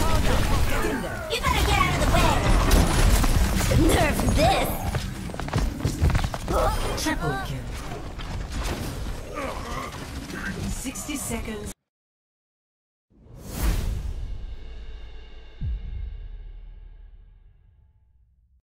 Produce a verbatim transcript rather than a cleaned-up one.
You better get out of the way! Nerf this! Triple kill. sixty seconds.